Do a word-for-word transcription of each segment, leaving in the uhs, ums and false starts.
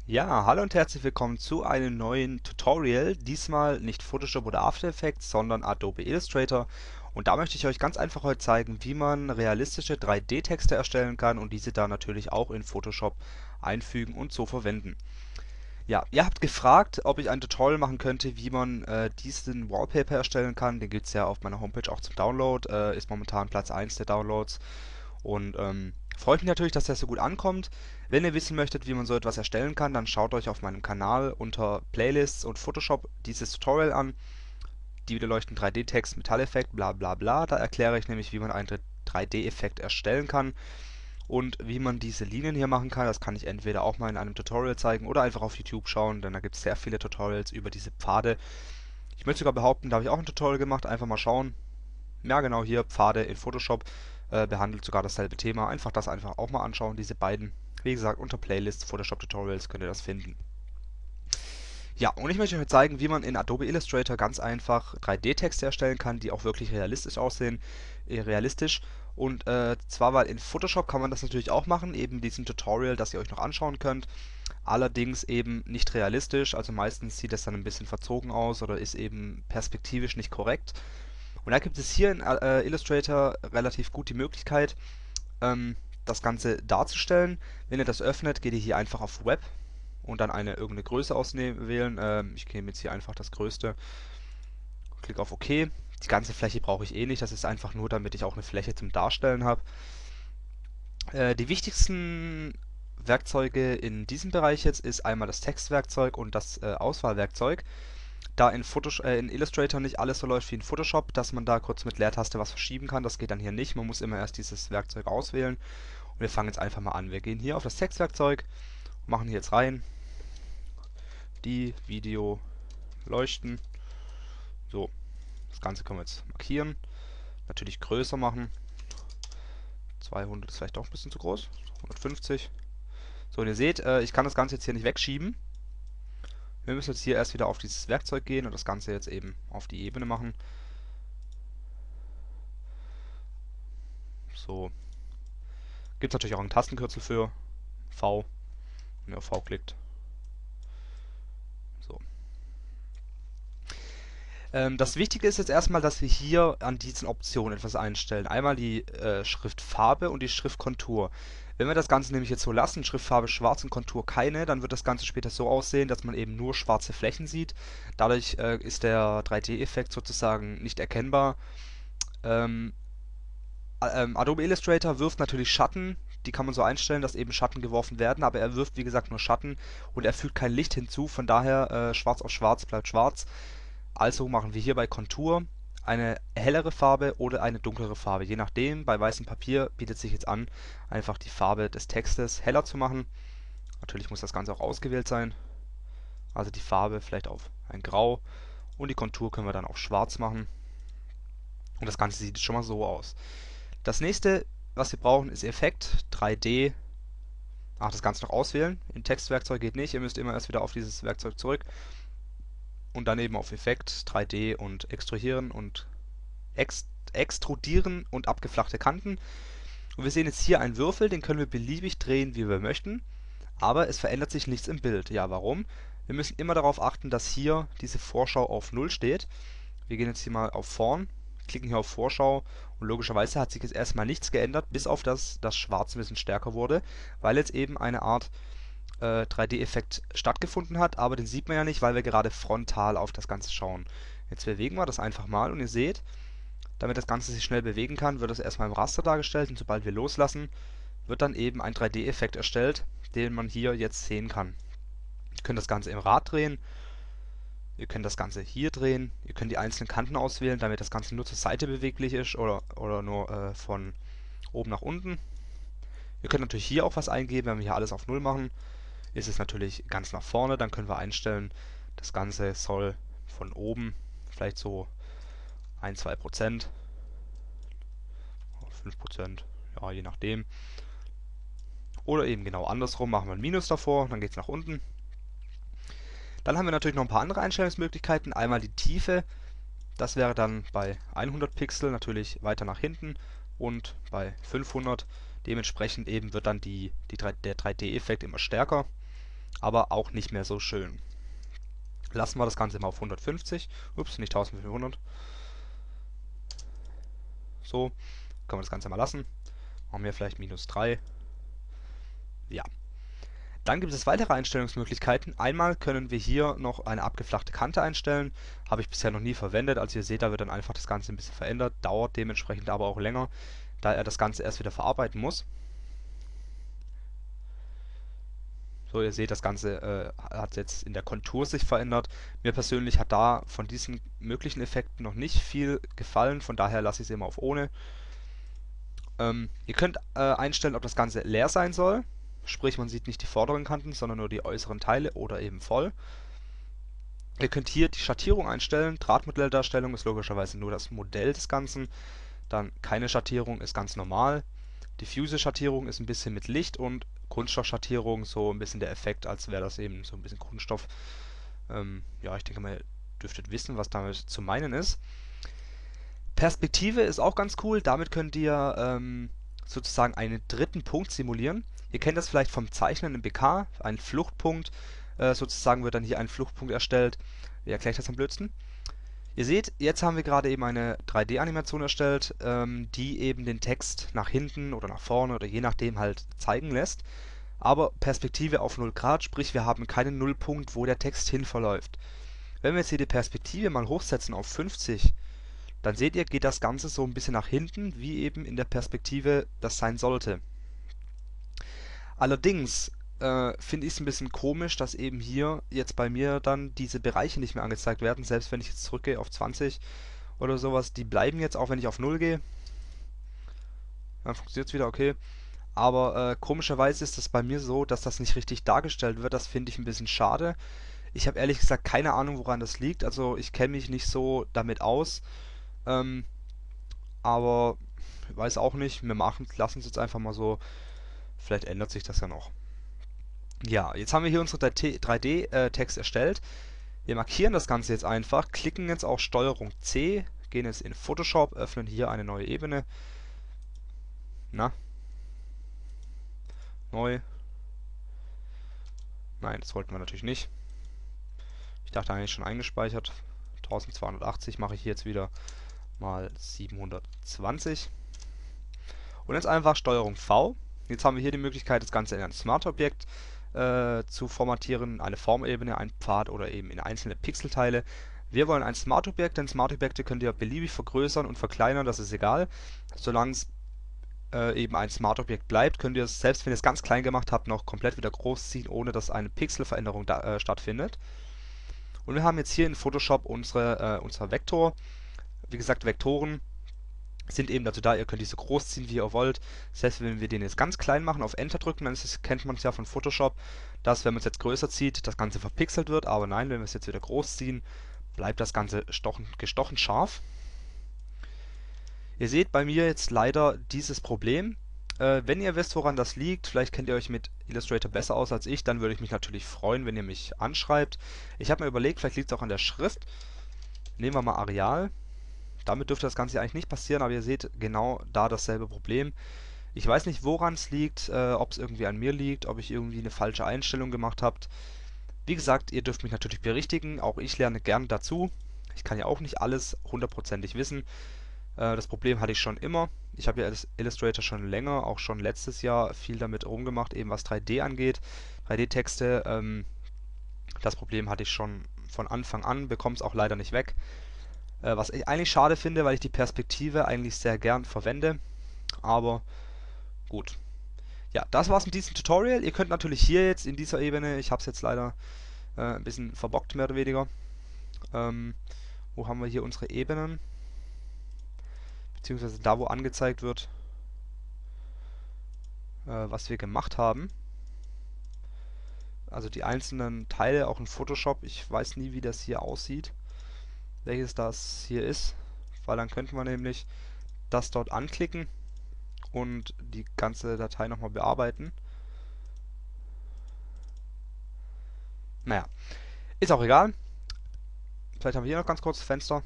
Ja, hallo und herzlich willkommen zu einem neuen Tutorial. Diesmal nicht Photoshop oder After Effects, sondern Adobe Illustrator. Und da möchte ich euch ganz einfach heute zeigen, wie man realistische drei D-Texte erstellen kann und diese da natürlich auch in Photoshop einfügen und so verwenden. Ja, ihr habt gefragt, ob ich ein Tutorial machen könnte, wie man äh, diesen Wallpaper erstellen kann. Den gibt es ja auf meiner Homepage auch zum Download, äh, ist momentan Platz eins der Downloads. Und ähm, freut mich natürlich, dass das so gut ankommt. Wenn ihr wissen möchtet, wie man so etwas erstellen kann, dann schaut euch auf meinem Kanal unter Playlists und Photoshop dieses Tutorial an. Die widerleuchten drei D-Text, Metalleffekt, bla bla bla. Da erkläre ich nämlich, wie man einen drei D-Effekt erstellen kann und wie man diese Linien hier machen kann. Das kann ich entweder auch mal in einem Tutorial zeigen oder einfach auf YouTube schauen, denn da gibt es sehr viele Tutorials über diese Pfade. Ich möchte sogar behaupten, da habe ich auch ein Tutorial gemacht. Einfach mal schauen. Ja, genau, hier Pfade in Photoshop äh, behandelt sogar dasselbe Thema. Einfach das einfach auch mal anschauen, diese beiden. Wie gesagt, unter Playlists Photoshop Tutorials könnt ihr das finden. Ja, und ich möchte euch zeigen, wie man in Adobe Illustrator ganz einfach drei D-Texte erstellen kann, die auch wirklich realistisch aussehen. Äh, realistisch. Und äh, zwar, weil in Photoshop kann man das natürlich auch machen, eben diesen Tutorial, das ihr euch noch anschauen könnt. Allerdings eben nicht realistisch, also meistens sieht das dann ein bisschen verzogen aus oder ist eben perspektivisch nicht korrekt. Und da gibt es hier in äh, Illustrator relativ gut die Möglichkeit, ähm, das Ganze darzustellen. Wenn ihr das öffnet, geht ihr hier einfach auf Web und dann eine irgendeine Größe auswählen. Ähm, ich nehme jetzt hier einfach das größte, klicke auf OK. Die ganze Fläche brauche ich eh nicht, das ist einfach nur, damit ich auch eine Fläche zum Darstellen habe. Äh, die wichtigsten Werkzeuge in diesem Bereich jetzt ist einmal das Textwerkzeug und das äh, Auswahlwerkzeug. Da in, Photosh äh, in Illustrator nicht alles so läuft wie in Photoshop, dass man da kurz mit Leertaste was verschieben kann. Das geht dann hier nicht. Man muss immer erst dieses Werkzeug auswählen. Und wir fangen jetzt einfach mal an. Wir gehen hier auf das Textwerkzeug, machen hier jetzt rein die Video leuchten. So, das Ganze können wir jetzt markieren. Natürlich größer machen. zweihundert ist vielleicht doch ein bisschen zu groß. hundertfünfzig. So, und ihr seht, äh, ich kann das Ganze jetzt hier nicht wegschieben. Wir müssen jetzt hier erst wieder auf dieses Werkzeug gehen und das Ganze jetzt eben auf die Ebene machen. So, gibt es natürlich auch einen Tastenkürzel für V. Wenn ihr auf V klickt. So. Ähm, das Wichtige ist jetzt erstmal, dass wir hier an diesen Optionen etwas einstellen. Einmal die äh, Schriftfarbe und die Schriftkontur. Wenn wir das Ganze nämlich jetzt so lassen, Schriftfarbe schwarz und Kontur keine, dann wird das Ganze später so aussehen, dass man eben nur schwarze Flächen sieht. Dadurch äh, ist der drei D-Effekt sozusagen nicht erkennbar. Ähm, ähm, Adobe Illustrator wirft natürlich Schatten. Die kann man so einstellen, dass eben Schatten geworfen werden, aber er wirft wie gesagt nur Schatten und er fügt kein Licht hinzu. Von daher äh, schwarz auf schwarz bleibt schwarz. Also machen wir hier bei Kontur eine hellere Farbe oder eine dunklere Farbe. Je nachdem, bei weißem Papier bietet sich jetzt an, einfach die Farbe des Textes heller zu machen. Natürlich muss das Ganze auch ausgewählt sein. Also die Farbe vielleicht auf ein Grau und die Kontur können wir dann auf schwarz machen. Und das Ganze sieht schon mal so aus. Das nächste, was wir brauchen, ist Effekt drei D. Ach, das Ganze noch auswählen. Im Textwerkzeug geht nicht. Ihr müsst immer erst wieder auf dieses Werkzeug zurück. Und dann eben auf Effekt drei D und extrudieren und ext extrudieren und abgeflachte Kanten. Und wir sehen jetzt hier einen Würfel, den können wir beliebig drehen, wie wir möchten. Aber es verändert sich nichts im Bild. Ja, warum? Wir müssen immer darauf achten, dass hier diese Vorschau auf null steht. Wir gehen jetzt hier mal auf Vorn, klicken hier auf Vorschau und logischerweise hat sich jetzt erstmal nichts geändert, bis auf das das Schwarz ein bisschen stärker wurde, weil jetzt eben eine Art äh, drei D-Effekt stattgefunden hat, aber den sieht man ja nicht, weil wir gerade frontal auf das Ganze schauen. Jetzt bewegen wir das einfach mal und ihr seht, damit das Ganze sich schnell bewegen kann, wird das erstmal im Raster dargestellt und sobald wir loslassen, wird dann eben ein drei D-Effekt erstellt, den man hier jetzt sehen kann. Ihr könnt das Ganze im Rad drehen, ihr könnt das Ganze hier drehen, ihr könnt die einzelnen Kanten auswählen, damit das Ganze nur zur Seite beweglich ist oder, oder nur äh, von oben nach unten. Ihr könnt natürlich hier auch was eingeben, wenn wir hier alles auf null machen, ist es natürlich ganz nach vorne, dann können wir einstellen, das Ganze soll von oben vielleicht so ein bis zwei Prozent, fünf Prozent, ja je nachdem. Oder eben genau andersrum, machen wir ein Minus davor, dann geht es nach unten. Dann haben wir natürlich noch ein paar andere Einstellungsmöglichkeiten. Einmal die Tiefe, das wäre dann bei hundert Pixel natürlich weiter nach hinten und bei fünfhundert. Dementsprechend eben wird dann die, die, der drei D-Effekt immer stärker. aber auch nicht mehr so schön. Lassen wir das Ganze mal auf hundertfünfzig. Ups, nicht eintausendfünfhundert. So, können wir das Ganze mal lassen. Machen wir vielleicht minus drei. Ja. Dann gibt es weitere Einstellungsmöglichkeiten. Einmal können wir hier noch eine abgeflachte Kante einstellen. Habe ich bisher noch nie verwendet. Also ihr seht, da wird dann einfach das Ganze ein bisschen verändert. Dauert dementsprechend aber auch länger, da er das Ganze erst wieder verarbeiten muss. So, ihr seht, das Ganze äh, hat jetzt in der Kontur sich verändert. Mir persönlich hat da von diesen möglichen Effekten noch nicht viel gefallen. Von daher lasse ich es immer auf ohne. Ähm, ihr könnt äh, einstellen, ob das Ganze leer sein soll. Sprich, man sieht nicht die vorderen Kanten, sondern nur die äußeren Teile oder eben voll. Ihr könnt hier die Schattierung einstellen. Drahtmodelldarstellung ist logischerweise nur das Modell des Ganzen. Dann keine Schattierung ist ganz normal. Diffuse Schattierung ist ein bisschen mit Licht und Kunststoffschattierung so ein bisschen der Effekt, als wäre das eben so ein bisschen Kunststoff. Ähm, ja, ich denke mal, ihr dürftet wissen, was damit zu meinen ist. Perspektive ist auch ganz cool. Damit könnt ihr ähm, sozusagen einen dritten Punkt simulieren. Ihr kennt das vielleicht vom Zeichnen im B K, ein Fluchtpunkt. Äh, sozusagen wird dann hier ein Fluchtpunkt erstellt. Wie erkläre ich das am blödsten? Ihr seht, jetzt haben wir gerade eben eine drei D-Animation erstellt, ähm, die eben den Text nach hinten oder nach vorne oder je nachdem halt zeigen lässt. Aber Perspektive auf null Grad, sprich wir haben keinen Nullpunkt, wo der Text hin verläuft. Wenn wir jetzt hier die Perspektive mal hochsetzen auf fünfzig, dann seht ihr, geht das Ganze so ein bisschen nach hinten, wie eben in der Perspektive das sein sollte. Allerdings äh, finde ich es ein bisschen komisch, dass eben hier jetzt bei mir dann diese Bereiche nicht mehr angezeigt werden, selbst wenn ich jetzt zurückgehe auf zwanzig oder sowas. Die bleiben jetzt, auch wenn ich auf null gehe. Dann funktioniert es wieder, okay. Aber äh, komischerweise ist es bei mir so, dass das nicht richtig dargestellt wird. Das finde ich ein bisschen schade. Ich habe ehrlich gesagt keine Ahnung, woran das liegt. Also ich kenne mich nicht so damit aus. Ähm, aber ich weiß auch nicht. Wir machen, lassen es jetzt einfach mal so. Vielleicht ändert sich das ja noch. Ja, jetzt haben wir hier unsere drei D-Text erstellt. Wir markieren das Ganze jetzt einfach, klicken jetzt auf Steuerung C, gehen jetzt in Photoshop, öffnen hier eine neue Ebene. Na, neu. Nein, das wollten wir natürlich nicht. Ich dachte eigentlich schon eingespeichert. eintausendzweihundertachtzig mache ich hier jetzt wieder mal siebenhundertzwanzig. Und jetzt einfach Steuerung V. Jetzt haben wir hier die Möglichkeit, das Ganze in ein Smart-Objekt äh, zu formatieren, eine Formebene, ein Pfad oder eben in einzelne Pixelteile. Wir wollen ein Smart-Objekt, denn Smart-Objekte könnt ihr beliebig vergrößern und verkleinern, das ist egal. Solange es äh, eben ein Smart-Objekt bleibt, könnt ihr es, selbst wenn ihr es ganz klein gemacht habt, noch komplett wieder groß ziehen, ohne dass eine Pixelveränderung da, äh, stattfindet. Und wir haben jetzt hier in Photoshop unsere, äh, unser Vektor. Wie gesagt, Vektoren sind eben dazu da, ihr könnt diese groß ziehen, wie ihr wollt. Selbst wenn wir den jetzt ganz klein machen, auf Enter drücken, dann ist es, kennt man es ja von Photoshop, dass, wenn man es jetzt größer zieht, das Ganze verpixelt wird. Aber nein, wenn wir es jetzt wieder groß ziehen, bleibt das Ganze stochen, gestochen scharf. Ihr seht bei mir jetzt leider dieses Problem. Äh, wenn ihr wisst, woran das liegt, vielleicht kennt ihr euch mit Illustrator besser aus als ich, dann würde ich mich natürlich freuen, wenn ihr mich anschreibt. Ich habe mir überlegt, vielleicht liegt es auch an der Schrift. Nehmen wir mal Arial. Damit dürfte das Ganze eigentlich nicht passieren, aber ihr seht genau da dasselbe Problem. Ich weiß nicht, woran es liegt, äh, ob es irgendwie an mir liegt, ob ich irgendwie eine falsche Einstellung gemacht habt. Wie gesagt, ihr dürft mich natürlich berichtigen, auch ich lerne gern dazu. Ich kann ja auch nicht alles hundertprozentig wissen. Äh, das Problem hatte ich schon immer. Ich habe ja Illustrator schon länger, auch schon letztes Jahr viel damit rumgemacht, eben was drei D angeht. drei D-Texte, ähm, das Problem hatte ich schon von Anfang an, bekomme es auch leider nicht weg. Äh, was ich eigentlich schade finde, weil ich die Perspektive eigentlich sehr gern verwende. Aber gut. Ja, das war's mit diesem Tutorial. Ihr könnt natürlich hier jetzt in dieser Ebene, ich habe es jetzt leider äh, ein bisschen verbockt, mehr oder weniger. Ähm, wo haben wir hier unsere Ebenen? Beziehungsweise da, wo angezeigt wird, äh, was wir gemacht haben. Also die einzelnen Teile, auch in Photoshop. Ich weiß nie, wie das hier aussieht, welches das hier ist. Weil dann könnte man nämlich das dort anklicken und die ganze Datei nochmal bearbeiten. Naja, ist auch egal. Vielleicht haben wir hier noch ganz kurz das Fenster.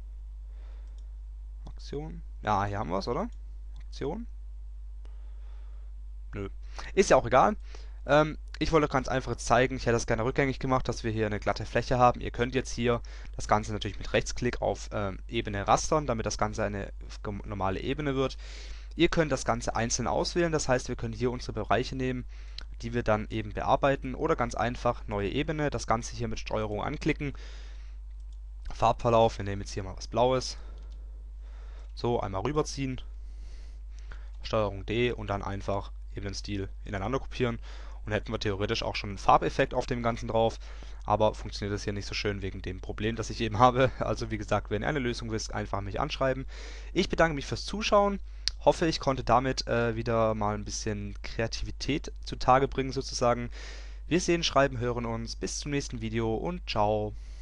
Aktion. Ja, hier haben wir es, oder? Aktion. Nö. Ist ja auch egal. Ähm, ich wollte ganz einfach jetzt zeigen, ich hätte das gerne rückgängig gemacht, dass wir hier eine glatte Fläche haben. Ihr könnt jetzt hier das Ganze natürlich mit Rechtsklick auf ähm, Ebene rastern, damit das Ganze eine gem- normale Ebene wird. Ihr könnt das Ganze einzeln auswählen, das heißt, wir können hier unsere Bereiche nehmen, die wir dann eben bearbeiten, oder ganz einfach neue Ebene, das Ganze hier mit Steuerung anklicken. Farbverlauf, wir nehmen jetzt hier mal was Blaues. So, einmal rüberziehen, Steuerung D und dann einfach eben den Stil ineinander kopieren. Und hätten wir theoretisch auch schon einen Farbeffekt auf dem Ganzen drauf. Aber funktioniert das hier nicht so schön wegen dem Problem, das ich eben habe. Also wie gesagt, wenn ihr eine Lösung wisst, einfach mich anschreiben. Ich bedanke mich fürs Zuschauen. Hoffe, ich konnte damit äh, wieder mal ein bisschen Kreativität zutage bringen sozusagen. Wir sehen, schreiben, hören uns. Bis zum nächsten Video und ciao.